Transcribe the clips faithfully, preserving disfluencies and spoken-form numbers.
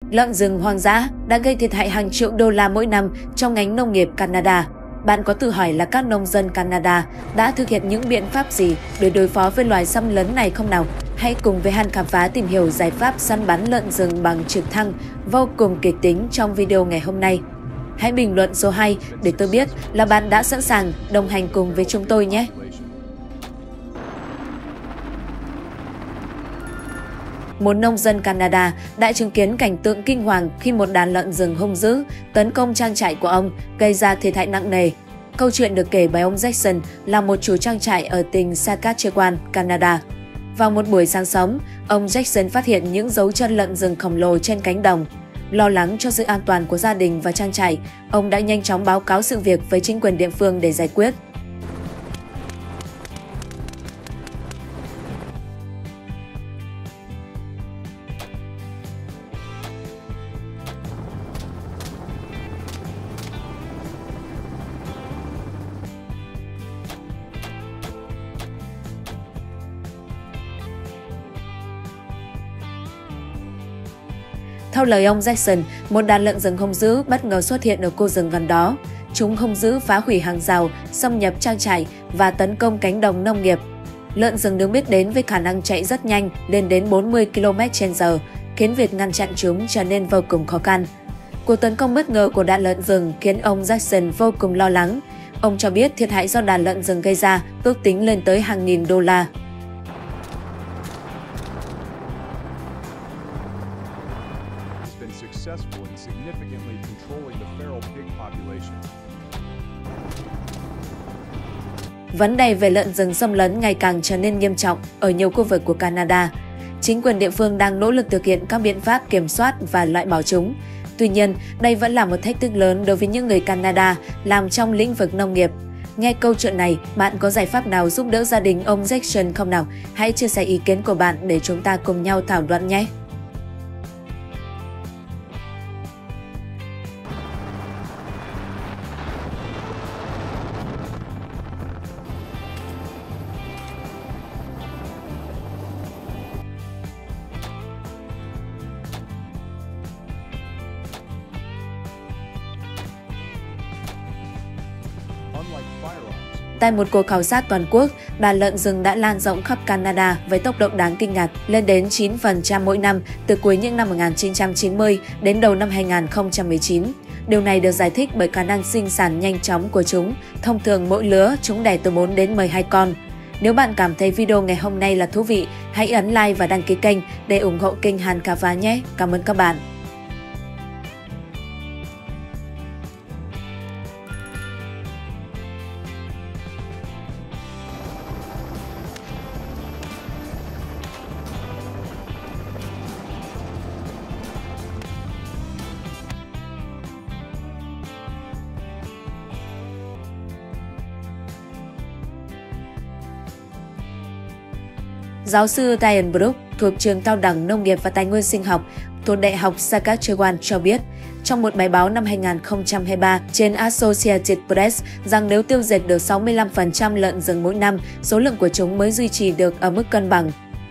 Lợn rừng hoang dã đã gây thiệt hại hàng triệu đô la mỗi năm trong ngành nông nghiệp Canada. Bạn có tự hỏi là các nông dân Canada đã thực hiện những biện pháp gì để đối phó với loài xâm lấn này không nào? Hãy cùng với Han khám phá tìm hiểu giải pháp săn bắn lợn rừng bằng trực thăng vô cùng kịch tính trong video ngày hôm nay. Hãy bình luận số hai để tôi biết là bạn đã sẵn sàng đồng hành cùng với chúng tôi nhé! Một nông dân Canada đã chứng kiến cảnh tượng kinh hoàng khi một đàn lợn rừng hung dữ tấn công trang trại của ông, gây ra thiệt hại nặng nề. Câu chuyện được kể bởi ông Jackson là một chủ trang trại ở tỉnh Saskatchewan, Canada. Vào một buổi sáng sớm, ông Jackson phát hiện những dấu chân lợn rừng khổng lồ trên cánh đồng. Lo lắng cho sự an toàn của gia đình và trang trại, ông đã nhanh chóng báo cáo sự việc với chính quyền địa phương để giải quyết. Theo lời ông Jackson, một đàn lợn rừng hung dữ bất ngờ xuất hiện ở khu rừng gần đó. Chúng hung dữ phá hủy hàng rào, xâm nhập trang trại và tấn công cánh đồng nông nghiệp. Lợn rừng được biết đến với khả năng chạy rất nhanh, lên đến bốn mươi ki lô mét trên giờ, khiến việc ngăn chặn chúng trở nên vô cùng khó khăn. Cuộc tấn công bất ngờ của đàn lợn rừng khiến ông Jackson vô cùng lo lắng. Ông cho biết thiệt hại do đàn lợn rừng gây ra ước tính lên tới hàng nghìn đô la. Successful in significantly controlling the feral pig population. Vấn đề về lợn rừng xâm lấn ngày càng trở nên nghiêm trọng ở nhiều khu vực của Canada. Chính quyền địa phương đang nỗ lực thực hiện các biện pháp kiểm soát và loại bỏ chúng. Tuy nhiên, đây vẫn là một thách thức lớn đối với những người Canada làm trong lĩnh vực nông nghiệp. Nghe câu chuyện này, bạn có giải pháp nào giúp đỡ gia đình ông Jackson không nào? Hãy chia sẻ ý kiến của bạn để chúng ta cùng nhau thảo luận nhé! Tại một cuộc khảo sát toàn quốc, đàn lợn rừng đã lan rộng khắp Canada với tốc độ đáng kinh ngạc, lên đến chín phần trăm mỗi năm từ cuối những năm một nghìn chín trăm chín mươi đến đầu năm hai nghìn không trăm mười chín. Điều này được giải thích bởi khả năng sinh sản nhanh chóng của chúng. Thông thường mỗi lứa chúng đẻ từ bốn đến mười hai con. Nếu bạn cảm thấy video ngày hôm nay là thú vị, hãy ấn like và đăng ký kênh để ủng hộ kênh Han khám phá nhé. Cảm ơn các bạn. Giáo sư Diane Brook thuộc trường Cao đẳng Nông nghiệp và Tài nguyên Sinh học thuộc Đại học Saskatchewan cho biết trong một bài báo năm hai nghìn không trăm hai mươi ba trên Associated Press rằng nếu tiêu diệt được sáu mươi lăm phần trăm lợn rừng mỗi năm, số lượng của chúng mới duy trì được ở mức cân bằng.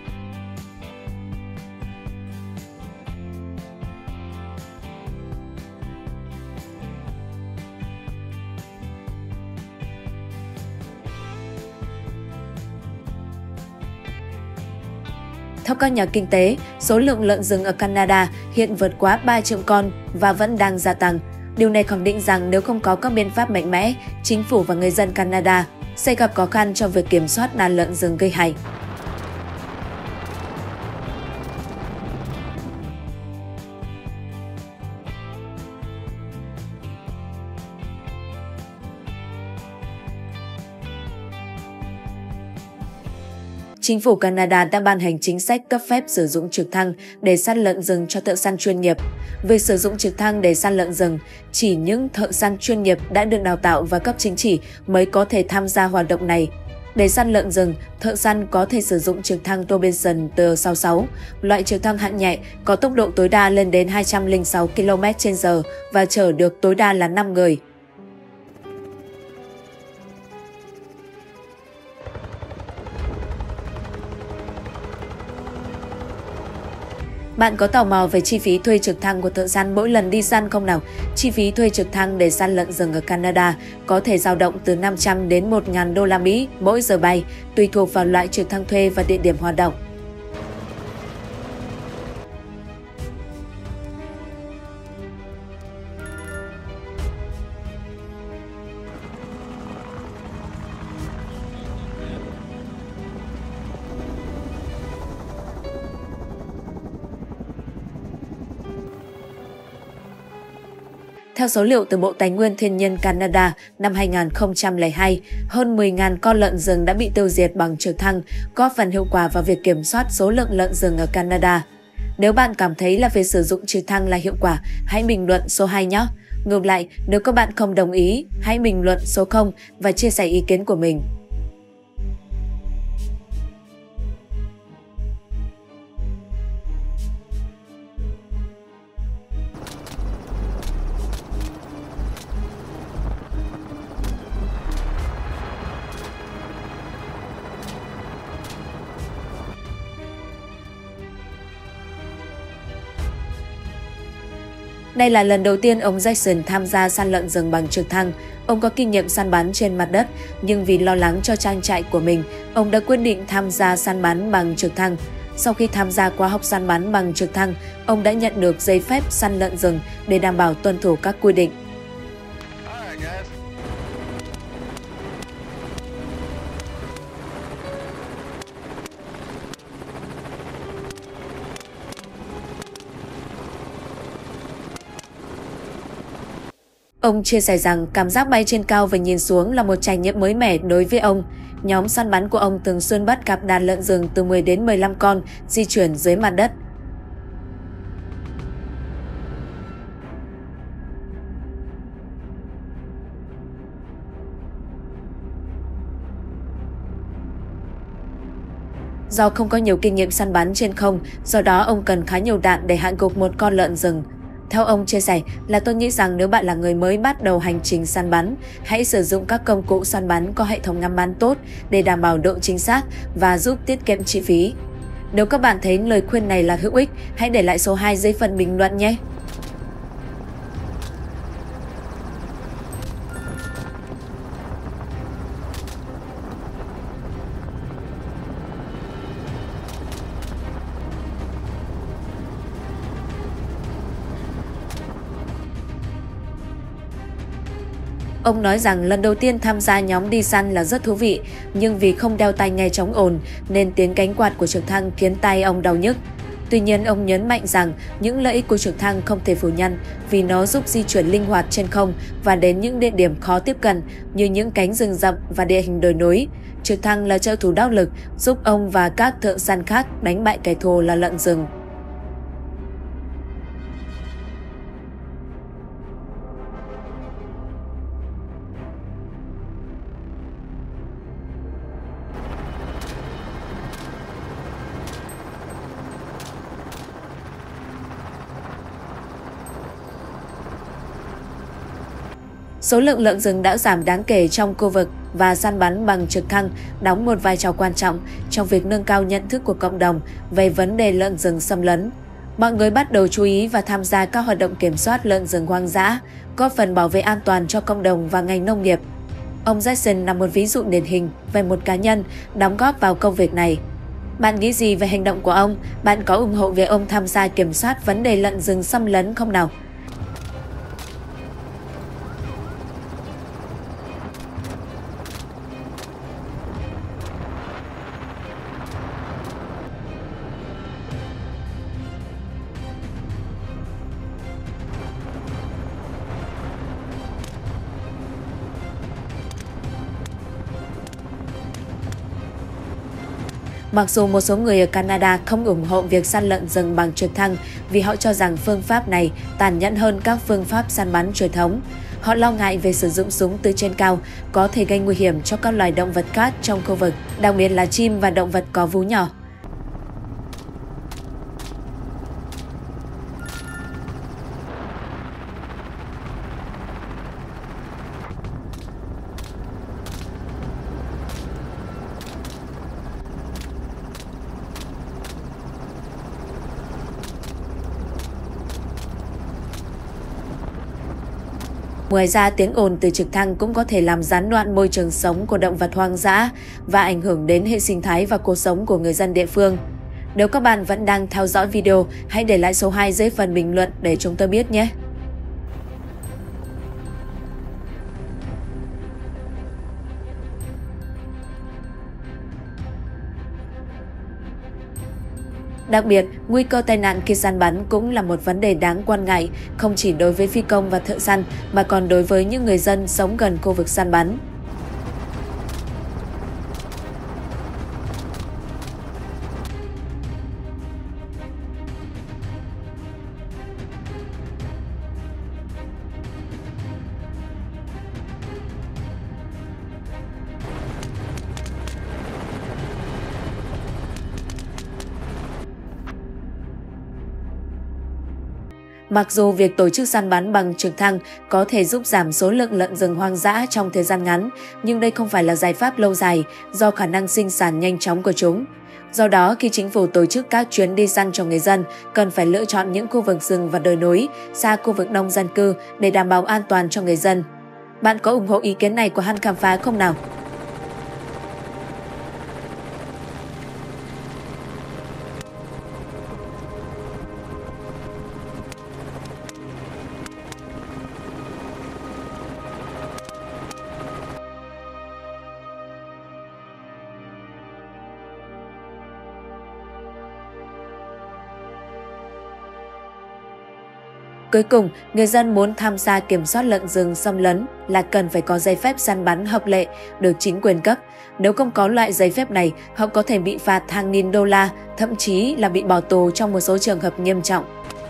Theo các nhà kinh tế, số lượng lợn rừng ở Canada hiện vượt quá ba triệu con và vẫn đang gia tăng. Điều này khẳng định rằng nếu không có các biện pháp mạnh mẽ, chính phủ và người dân Canada sẽ gặp khó khăn trong việc kiểm soát đàn lợn rừng gây hại. Chính phủ Canada đã ban hành chính sách cấp phép sử dụng trực thăng để săn lợn rừng cho thợ săn chuyên nghiệp. Việc sử dụng trực thăng để săn lợn rừng chỉ những thợ săn chuyên nghiệp đã được đào tạo và cấp chứng chỉ mới có thể tham gia hoạt động này. Để săn lợn rừng, thợ săn có thể sử dụng trực thăng Robinson T sáu mươi sáu, loại trực thăng hạng nhẹ có tốc độ tối đa lên đến hai trăm lẻ sáu ki lô mét trên giờ và chở được tối đa là năm người. Bạn có tò mò về chi phí thuê trực thăng của thợ săn mỗi lần đi săn không nào? Chi phí thuê trực thăng để săn lợn rừng ở Canada có thể dao động từ năm trăm đến một nghìn đô la Mỹ mỗi giờ bay, tùy thuộc vào loại trực thăng thuê và địa điểm hoạt động. Theo số liệu từ Bộ Tài nguyên Thiên nhiên Canada năm hai nghìn không trăm lẻ hai, hơn mười nghìn con lợn rừng đã bị tiêu diệt bằng trực thăng, góp phần hiệu quả vào việc kiểm soát số lượng lợn rừng ở Canada. Nếu bạn cảm thấy là việc sử dụng trực thăng là hiệu quả, hãy bình luận số hai nhé. Ngược lại, nếu các bạn không đồng ý, hãy bình luận số không và chia sẻ ý kiến của mình. Đây là lần đầu tiên ông Jackson tham gia săn lợn rừng bằng trực thăng. Ông có kinh nghiệm săn bắn trên mặt đất, nhưng vì lo lắng cho trang trại của mình, ông đã quyết định tham gia săn bắn bằng trực thăng. Sau khi tham gia khóa học săn bắn bằng trực thăng, ông đã nhận được giấy phép săn lợn rừng để đảm bảo tuân thủ các quy định. Ông chia sẻ rằng cảm giác bay trên cao và nhìn xuống là một trải nghiệm mới mẻ đối với ông. Nhóm săn bắn của ông thường xuyên bắt gặp đàn lợn rừng từ mười đến mười lăm con di chuyển dưới mặt đất. Do không có nhiều kinh nghiệm săn bắn trên không, do đó ông cần khá nhiều đạn để hạ gục một con lợn rừng. Theo ông chia sẻ là tôi nghĩ rằng nếu bạn là người mới bắt đầu hành trình săn bắn, hãy sử dụng các công cụ săn bắn có hệ thống ngắm bắn tốt để đảm bảo độ chính xác và giúp tiết kiệm chi phí. Nếu các bạn thấy lời khuyên này là hữu ích, hãy để lại số hai dưới phần bình luận nhé! Ông nói rằng lần đầu tiên tham gia nhóm đi săn là rất thú vị, nhưng vì không đeo tai nghe chống ồn nên tiếng cánh quạt của trực thăng khiến tai ông đau nhức. Tuy nhiên, ông nhấn mạnh rằng những lợi ích của trực thăng không thể phủ nhận vì nó giúp di chuyển linh hoạt trên không và đến những địa điểm khó tiếp cận như những cánh rừng rậm và địa hình đồi núi. Trực thăng là trợ thủ đắc lực giúp ông và các thợ săn khác đánh bại kẻ thù là lợn rừng. Số lượng lợn rừng đã giảm đáng kể trong khu vực và săn bắn bằng trực thăng đóng một vai trò quan trọng trong việc nâng cao nhận thức của cộng đồng về vấn đề lợn rừng xâm lấn. Mọi người bắt đầu chú ý và tham gia các hoạt động kiểm soát lợn rừng hoang dã, góp phần bảo vệ an toàn cho cộng đồng và ngành nông nghiệp. Ông Jackson là một ví dụ điển hình về một cá nhân đóng góp vào công việc này. Bạn nghĩ gì về hành động của ông? Bạn có ủng hộ việc ông tham gia kiểm soát vấn đề lợn rừng xâm lấn không nào? Mặc dù một số người ở Canada không ủng hộ việc săn lợn rừng bằng trực thăng vì họ cho rằng phương pháp này tàn nhẫn hơn các phương pháp săn bắn truyền thống. Họ lo ngại về sử dụng súng từ trên cao có thể gây nguy hiểm cho các loài động vật khác trong khu vực, đặc biệt là chim và động vật có vú nhỏ. Ngoài ra, tiếng ồn từ trực thăng cũng có thể làm gián đoạn môi trường sống của động vật hoang dã và ảnh hưởng đến hệ sinh thái và cuộc sống của người dân địa phương. Nếu các bạn vẫn đang theo dõi video, hãy để lại số hai dưới phần bình luận để chúng tôi biết nhé! Đặc biệt, nguy cơ tai nạn khi săn bắn cũng là một vấn đề đáng quan ngại, không chỉ đối với phi công và thợ săn, mà còn đối với những người dân sống gần khu vực săn bắn. Mặc dù việc tổ chức săn bắn bằng trực thăng có thể giúp giảm số lượng lợn rừng hoang dã trong thời gian ngắn, nhưng đây không phải là giải pháp lâu dài do khả năng sinh sản nhanh chóng của chúng. Do đó, khi chính phủ tổ chức các chuyến đi săn cho người dân, cần phải lựa chọn những khu vực rừng và đồi núi, xa khu vực đông dân cư để đảm bảo an toàn cho người dân. Bạn có ủng hộ ý kiến này của Han Khám Phá không nào? Cuối cùng, người dân muốn tham gia kiểm soát lợn rừng xâm lấn là cần phải có giấy phép săn bắn hợp lệ được chính quyền cấp. Nếu không có loại giấy phép này, họ có thể bị phạt hàng nghìn đô la, thậm chí là bị bỏ tù trong một số trường hợp nghiêm trọng.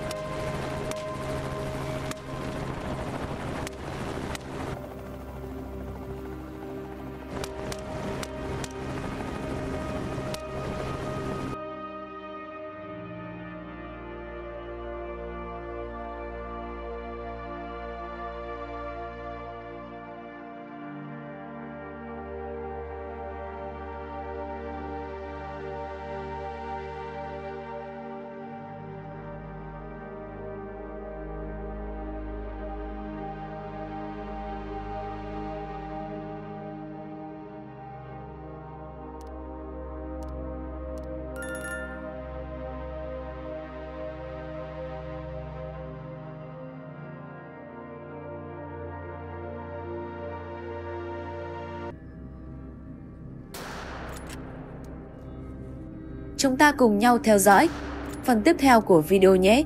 Chúng ta cùng nhau theo dõi phần tiếp theo của video nhé!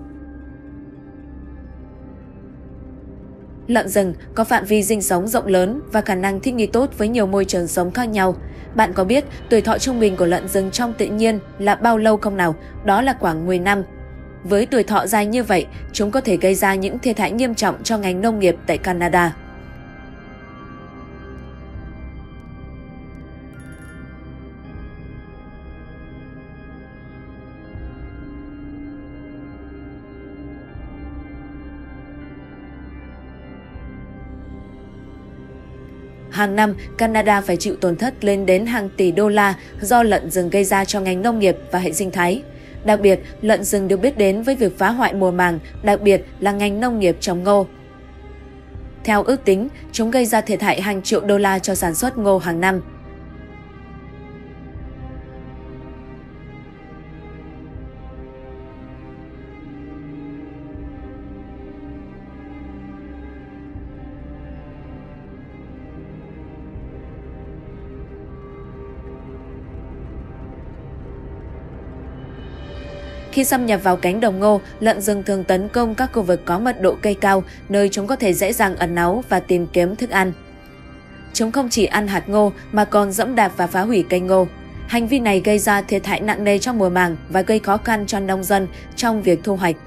Lợn rừng có phạm vi sinh sống rộng lớn và khả năng thích nghi tốt với nhiều môi trường sống khác nhau. Bạn có biết tuổi thọ trung bình của lợn rừng trong tự nhiên là bao lâu không nào? Đó là khoảng mười năm. Với tuổi thọ dài như vậy, chúng có thể gây ra những thiệt hại nghiêm trọng cho ngành nông nghiệp tại Canada. Hàng năm, Canada phải chịu tổn thất lên đến hàng tỷ đô la do lợn rừng gây ra cho ngành nông nghiệp và hệ sinh thái. Đặc biệt, lợn rừng được biết đến với việc phá hoại mùa màng, đặc biệt là ngành nông nghiệp trồng ngô. Theo ước tính, chúng gây ra thiệt hại hàng triệu đô la cho sản xuất ngô hàng năm. Khi xâm nhập vào cánh đồng ngô, lợn rừng thường tấn công các khu vực có mật độ cây cao, nơi chúng có thể dễ dàng ẩn náu và tìm kiếm thức ăn. Chúng không chỉ ăn hạt ngô mà còn giẫm đạp và phá hủy cây ngô. Hành vi này gây ra thiệt hại nặng nề trong mùa màng và gây khó khăn cho nông dân trong việc thu hoạch.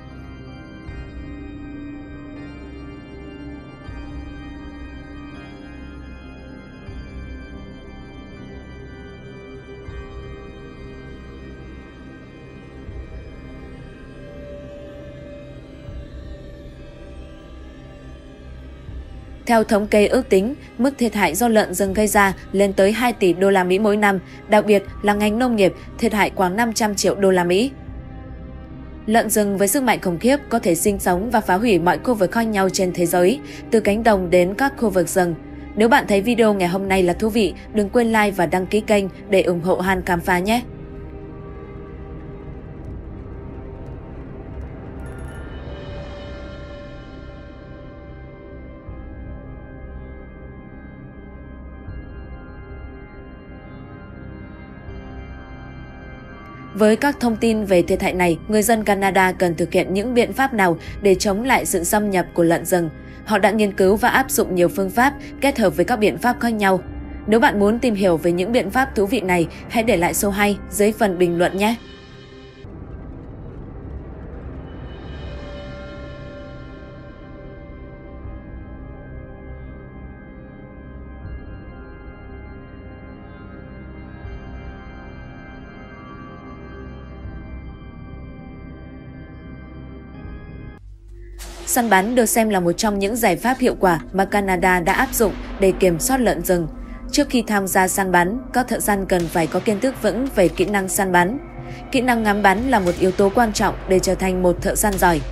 Theo thống kê ước tính, mức thiệt hại do lợn rừng gây ra lên tới hai tỷ đô la Mỹ mỗi năm, đặc biệt là ngành nông nghiệp thiệt hại khoảng năm trăm triệu đô la Mỹ. Lợn rừng với sức mạnh khủng khiếp có thể sinh sống và phá hủy mọi khu vực khác nhau trên thế giới, từ cánh đồng đến các khu vực rừng. Nếu bạn thấy video ngày hôm nay là thú vị, đừng quên like và đăng ký kênh để ủng hộ Han khám phá nhé! Với các thông tin về thiệt hại này, người dân Canada cần thực hiện những biện pháp nào để chống lại sự xâm nhập của lợn rừng? Họ đã nghiên cứu và áp dụng nhiều phương pháp kết hợp với các biện pháp khác nhau. Nếu bạn muốn tìm hiểu về những biện pháp thú vị này, hãy để lại số hay dưới phần bình luận nhé! Săn bắn được xem là một trong những giải pháp hiệu quả mà Canada đã áp dụng để kiểm soát lợn rừng. Trước khi tham gia săn bắn, các thợ săn cần phải có kiến thức vững về kỹ năng săn bắn. Kỹ năng ngắm bắn là một yếu tố quan trọng để trở thành một thợ săn giỏi.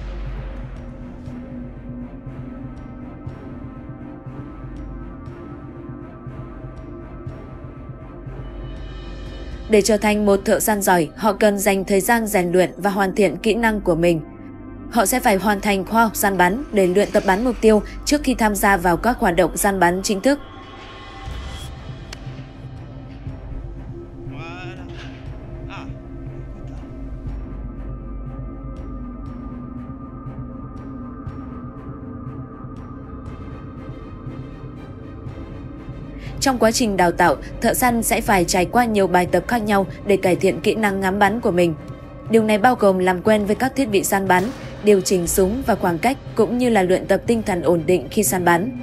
Để trở thành một thợ săn giỏi, họ cần dành thời gian rèn luyện và hoàn thiện kỹ năng của mình. Họ sẽ phải hoàn thành khoa học săn bắn để luyện tập bắn mục tiêu trước khi tham gia vào các hoạt động săn bắn chính thức. Trong quá trình đào tạo, thợ săn sẽ phải trải qua nhiều bài tập khác nhau để cải thiện kỹ năng ngắm bắn của mình. Điều này bao gồm làm quen với các thiết bị săn bắn, điều chỉnh súng và khoảng cách, cũng như là luyện tập tinh thần ổn định khi săn bắn.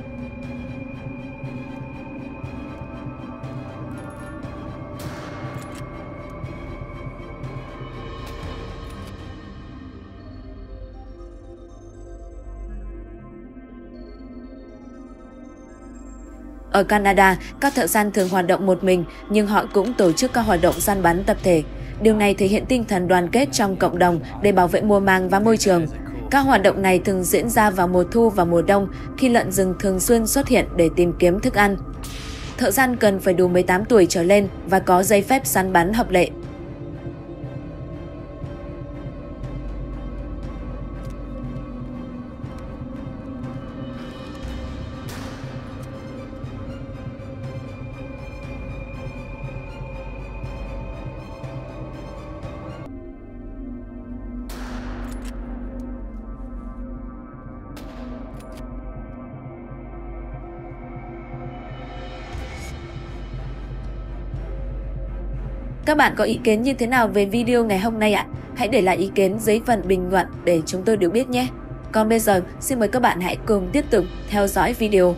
Ở Canada, các thợ săn thường hoạt động một mình, nhưng họ cũng tổ chức các hoạt động săn bắn tập thể. Điều này thể hiện tinh thần đoàn kết trong cộng đồng để bảo vệ mùa màng và môi trường. Các hoạt động này thường diễn ra vào mùa thu và mùa đông, khi lợn rừng thường xuyên xuất hiện để tìm kiếm thức ăn. Thợ săn cần phải đủ mười tám tuổi trở lên và có giấy phép săn bắn hợp lệ. Các bạn có ý kiến như thế nào về video ngày hôm nay ạ? Hãy để lại ý kiến dưới phần bình luận để chúng tôi được biết nhé. Còn bây giờ, xin mời các bạn hãy cùng tiếp tục theo dõi video.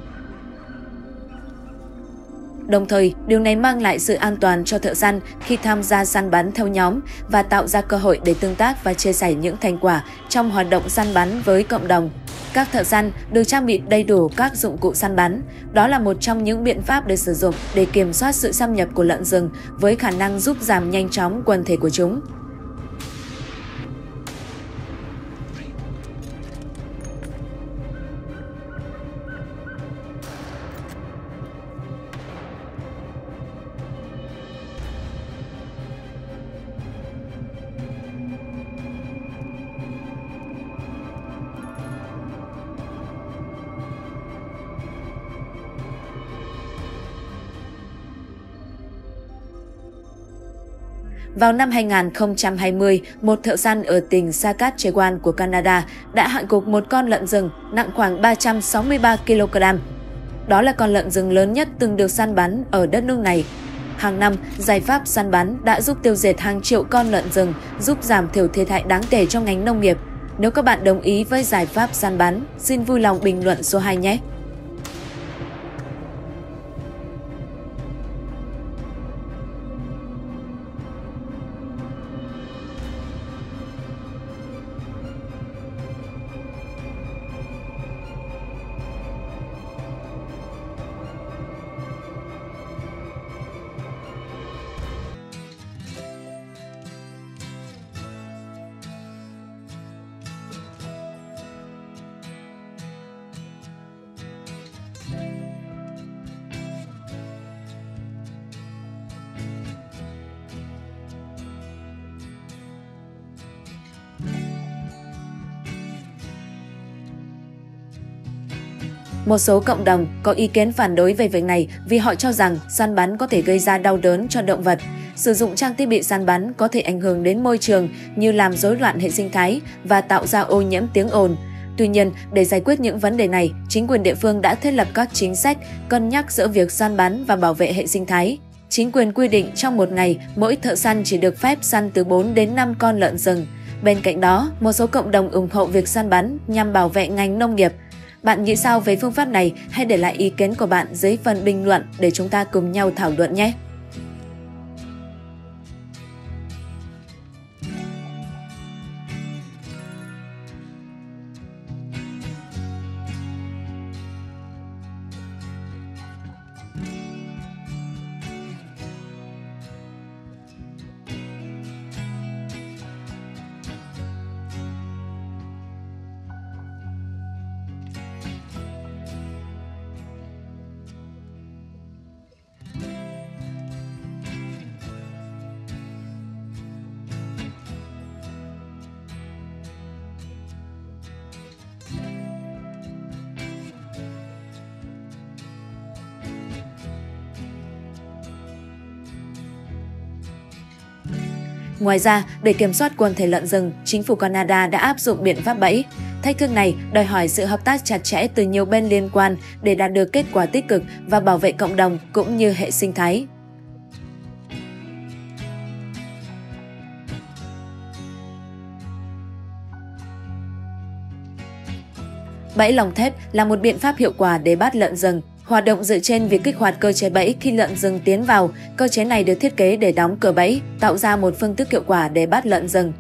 Đồng thời, điều này mang lại sự an toàn cho thợ săn khi tham gia săn bắn theo nhóm và tạo ra cơ hội để tương tác và chia sẻ những thành quả trong hoạt động săn bắn với cộng đồng. Các thợ săn được trang bị đầy đủ các dụng cụ săn bắn. Đó là một trong những biện pháp được sử dụng để kiểm soát sự xâm nhập của lợn rừng với khả năng giúp giảm nhanh chóng quần thể của chúng. Vào năm hai nghìn không trăm hai mươi, một thợ săn ở tỉnh Saskatchewan của Canada đã hạ gục một con lợn rừng nặng khoảng ba trăm sáu mươi ba ki lô gam. Đó là con lợn rừng lớn nhất từng được săn bắn ở đất nước này. Hàng năm, giải pháp săn bắn đã giúp tiêu diệt hàng triệu con lợn rừng, giúp giảm thiểu thiệt hại đáng kể cho ngành nông nghiệp. Nếu các bạn đồng ý với giải pháp săn bắn, xin vui lòng bình luận số hai nhé! Một số cộng đồng có ý kiến phản đối về việc này vì họ cho rằng săn bắn có thể gây ra đau đớn cho động vật. Sử dụng trang thiết bị săn bắn có thể ảnh hưởng đến môi trường như làm rối loạn hệ sinh thái và tạo ra ô nhiễm tiếng ồn. Tuy nhiên, để giải quyết những vấn đề này, chính quyền địa phương đã thiết lập các chính sách cân nhắc giữa việc săn bắn và bảo vệ hệ sinh thái. Chính quyền quy định trong một ngày, mỗi thợ săn chỉ được phép săn từ bốn đến năm con lợn rừng. Bên cạnh đó, một số cộng đồng ủng hộ việc săn bắn nhằm bảo vệ ngành nông nghiệp. Bạn nghĩ sao về phương pháp này? Hãy để lại ý kiến của bạn dưới phần bình luận để chúng ta cùng nhau thảo luận nhé! Ngoài ra, để kiểm soát quần thể lợn rừng, chính phủ Canada đã áp dụng biện pháp bẫy. Thách thức này đòi hỏi sự hợp tác chặt chẽ từ nhiều bên liên quan để đạt được kết quả tích cực và bảo vệ cộng đồng cũng như hệ sinh thái. Bẫy lồng thép là một biện pháp hiệu quả để bắt lợn rừng. Hoạt động dựa trên việc kích hoạt cơ chế bẫy khi lợn rừng tiến vào. Cơ chế này được thiết kế để đóng cửa bẫy, tạo ra một phương thức hiệu quả để bắt lợn rừng.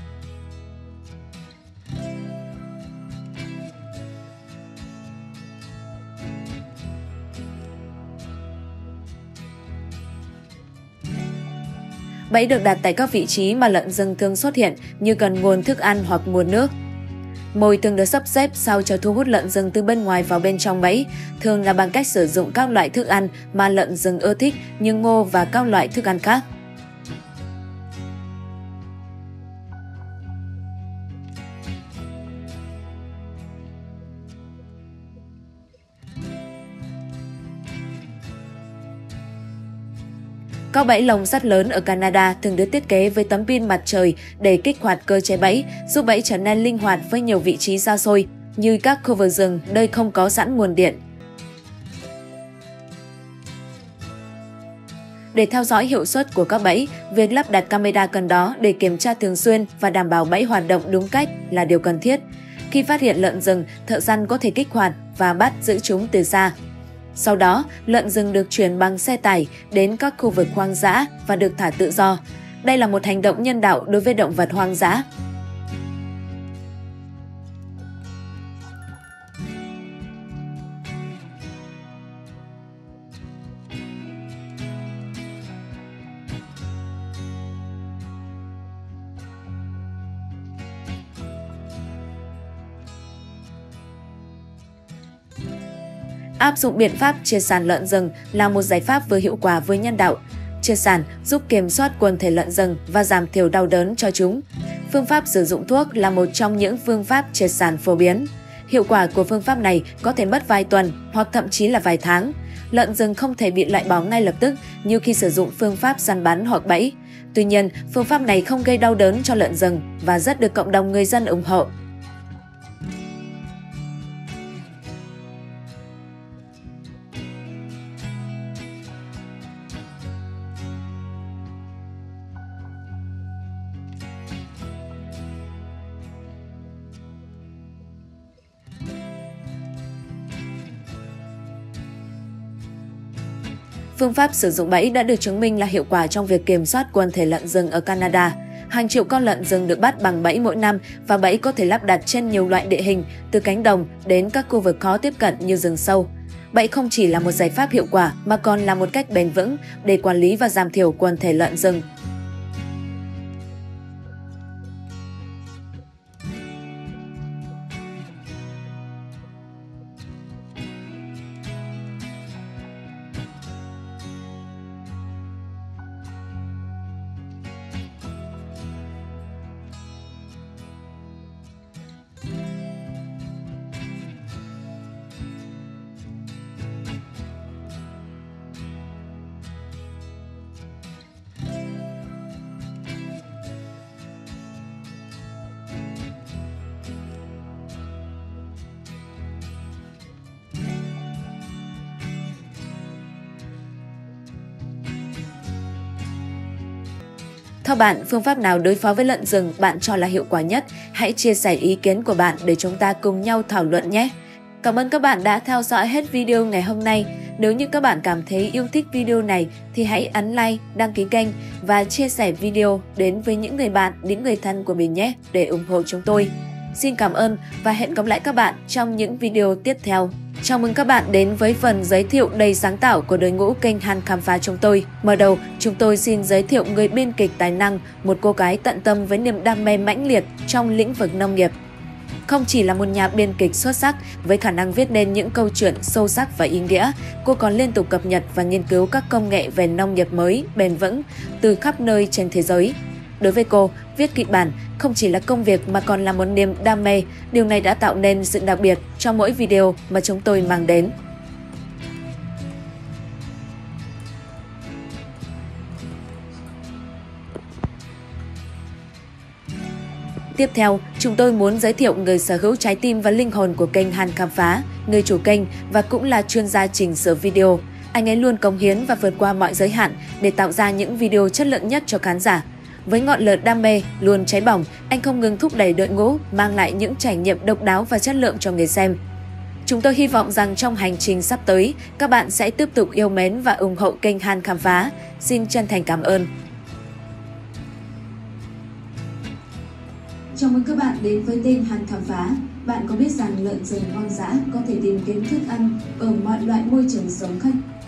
Bẫy được đặt tại các vị trí mà lợn rừng thường xuất hiện như gần nguồn thức ăn hoặc nguồn nước. Mồi thường được sắp xếp sao cho thu hút lợn rừng từ bên ngoài vào bên trong bẫy, thường là bằng cách sử dụng các loại thức ăn mà lợn rừng ưa thích như ngô và các loại thức ăn khác. Các bẫy lồng sắt lớn ở Canada thường được thiết kế với tấm pin mặt trời để kích hoạt cơ chế bẫy, giúp bẫy trở nên linh hoạt với nhiều vị trí xa xôi, như các khu vực rừng nơi không có sẵn nguồn điện. Để theo dõi hiệu suất của các bẫy, việc lắp đặt camera gần đó để kiểm tra thường xuyên và đảm bảo bẫy hoạt động đúng cách là điều cần thiết. Khi phát hiện lợn rừng, thợ săn có thể kích hoạt và bắt giữ chúng từ xa. Sau đó, lợn rừng được chuyển bằng xe tải đến các khu vực hoang dã và được thả tự do. Đây là một hành động nhân đạo đối với động vật hoang dã. Áp dụng biện pháp triệt sản lợn rừng là một giải pháp vừa hiệu quả vừa nhân đạo. Triệt sản giúp kiểm soát quần thể lợn rừng và giảm thiểu đau đớn cho chúng. Phương pháp sử dụng thuốc là một trong những phương pháp triệt sản phổ biến. Hiệu quả của phương pháp này có thể mất vài tuần hoặc thậm chí là vài tháng. Lợn rừng không thể bị loại bỏ ngay lập tức như khi sử dụng phương pháp săn bắn hoặc bẫy. Tuy nhiên, phương pháp này không gây đau đớn cho lợn rừng và rất được cộng đồng người dân ủng hộ. Phương pháp sử dụng bẫy đã được chứng minh là hiệu quả trong việc kiểm soát quần thể lợn rừng ở Canada. Hàng triệu con lợn rừng được bắt bằng bẫy mỗi năm và bẫy có thể lắp đặt trên nhiều loại địa hình, từ cánh đồng đến các khu vực khó tiếp cận như rừng sâu. Bẫy không chỉ là một giải pháp hiệu quả mà còn là một cách bền vững để quản lý và giảm thiểu quần thể lợn rừng. Theo bạn, phương pháp nào đối phó với lợn rừng bạn cho là hiệu quả nhất? Hãy chia sẻ ý kiến của bạn để chúng ta cùng nhau thảo luận nhé! Cảm ơn các bạn đã theo dõi hết video ngày hôm nay. Nếu như các bạn cảm thấy yêu thích video này thì hãy ấn like, đăng ký kênh và chia sẻ video đến với những người bạn, những người thân của mình nhé để ủng hộ chúng tôi. Xin cảm ơn và hẹn gặp lại các bạn trong những video tiếp theo. Chào mừng các bạn đến với phần giới thiệu đầy sáng tạo của đội ngũ kênh Han Khám Phá chúng tôi. Mở đầu, chúng tôi xin giới thiệu người biên kịch tài năng, một cô gái tận tâm với niềm đam mê mãnh liệt trong lĩnh vực nông nghiệp. Không chỉ là một nhà biên kịch xuất sắc với khả năng viết nên những câu chuyện sâu sắc và ý nghĩa, cô còn liên tục cập nhật và nghiên cứu các công nghệ về nông nghiệp mới, bền vững từ khắp nơi trên thế giới. Đối với cô, viết kịch bản không chỉ là công việc mà còn là một niềm đam mê. Điều này đã tạo nên sự đặc biệt trong mỗi video mà chúng tôi mang đến. Tiếp theo, chúng tôi muốn giới thiệu người sở hữu trái tim và linh hồn của kênh Han Khám Phá, người chủ kênh và cũng là chuyên gia chỉnh sửa video. Anh ấy luôn cống hiến và vượt qua mọi giới hạn để tạo ra những video chất lượng nhất cho khán giả. Với ngọn lửa đam mê luôn cháy bỏng, anh không ngừng thúc đẩy đội ngũ, mang lại những trải nghiệm độc đáo và chất lượng cho người xem. Chúng tôi hy vọng rằng trong hành trình sắp tới, các bạn sẽ tiếp tục yêu mến và ủng hộ kênh Han Khám Phá. Xin chân thành cảm ơn. Chào mừng các bạn đến với kênh Han Khám Phá. Bạn có biết rằng lợn rừng hoang dã có thể tìm kiếm thức ăn ở mọi loại môi trường sống khác